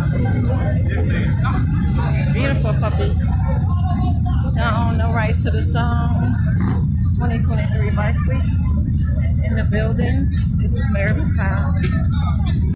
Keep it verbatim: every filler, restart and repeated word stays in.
Beautiful puppy. Now own no rights to the song. twenty twenty-three Bike Week in the building. This is Mary McLeod.